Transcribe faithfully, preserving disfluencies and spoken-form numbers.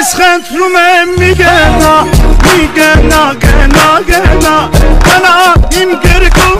تسخن رومه میگه نا میگه نا گنا گنا انا این گرگو